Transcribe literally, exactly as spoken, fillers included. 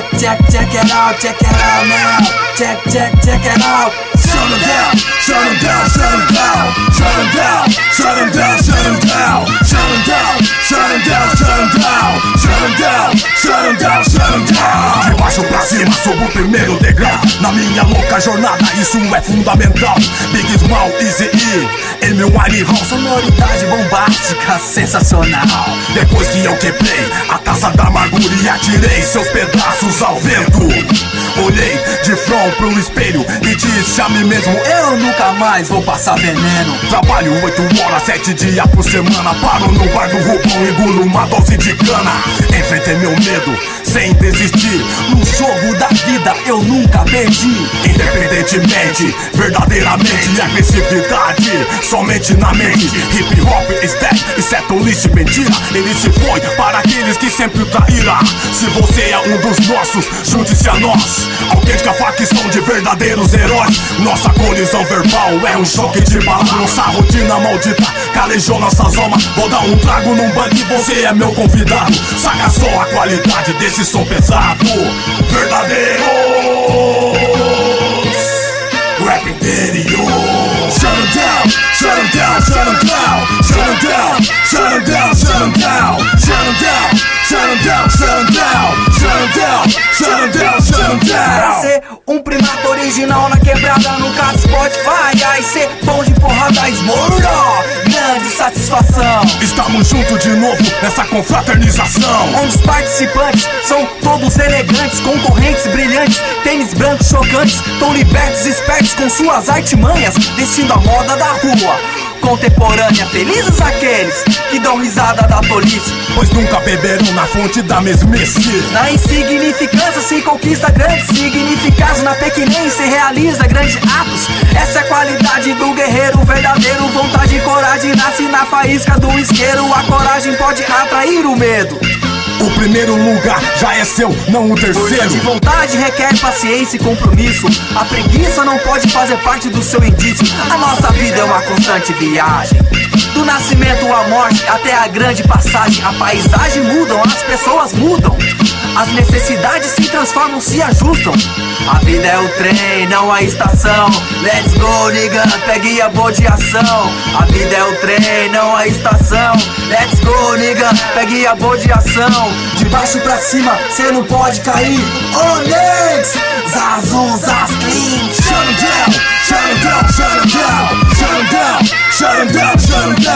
Check, check, check it out, check it out now. Check, check, check it out. Shut them down, shut them down, shut them down. Shut them down, shut them down, shut them down. Shut them down, shut them down, shut them down. Shut them down, shut them down, shut them down. De baixo pra cima, sob o primeiro degrau. Na minha louca jornada, isso é fundamental. Big Small, Easy E, Amy Winehouse. Sonoridade bombástica, sensacional. Depois que eu quebrei a taça da amargura e atirei seus pedaços ao vento, olhei de front pro espelho e disse a mim mesmo: eu nunca mais vou passar veneno. Trabalho oito horas, sete dias por semana. Paro no bar do Rubão, engulo uma dose de cana. Enfrentei meu medo sem desistir. No jogo da vida eu nunca perdi. Independentemente, verdadeiramente, agressividade somente na mente. Hip hop is dead, isso é tolice, mentira. Ele se foi para aqueles que sempre traíram. Se você é um dos nossos, junte-se a nós. Autêntica facção de verdadeiros heróis. Nossa colisão verbal é um choque de bala. Nossa rotina maldita calejou nossas almas. Vou dar um trago num bang e você é meu convidado. Saca só a qualidade desse som pesado. Verdadeiros rap interior. Shut them down, shut them down, shut them down. Shut them down, shut them down, shut them down. Shut them down, shut them down, shut them down. Shut them down, shut them down, shut them down. Pra ser um primato original na quebrada, no caso Spotify. Aí ser bom de porrada, esmorou. Grande satisfação. Estamos juntos de novo nessa confraternização, onde os participantes são todos elegantes, concorrentes brilhantes, tênis brancos chocantes, tão libertos, espertos com suas artimanhas, vestindo a moda da rua contemporânea. Felizes aqueles que dão risada da tolice, pois nunca beberam na fonte da mesmice. Na insignificância se conquista grandes significados, na pequenez se realiza grandes atos. Essa é a qualidade do guerreiro verdadeiro. Vontade e coragem nasce na faísca do isqueiro. A coragem pode atrair o medo. O primeiro lugar já é seu, não o terceiro. Força de vontade requer paciência e compromisso. A preguiça não pode fazer parte do seu indício. A nossa vida é uma constante viagem, do nascimento à morte até a grande passagem. A paisagem mudam, as pessoas mudam, as necessidades se transformam, se ajustam. A vida é o trem, não a estação. Let's go, nigga, pegue a boa de ação. A vida é o trem, não a estação. Let's go, nigga, pegue a boa de ação. De baixo pra cima, cê não pode cair. Onyx, Zazum, Zaz Clean. Shut them down, shut them down, shut them down. Shut them down, shut them down, shut them down.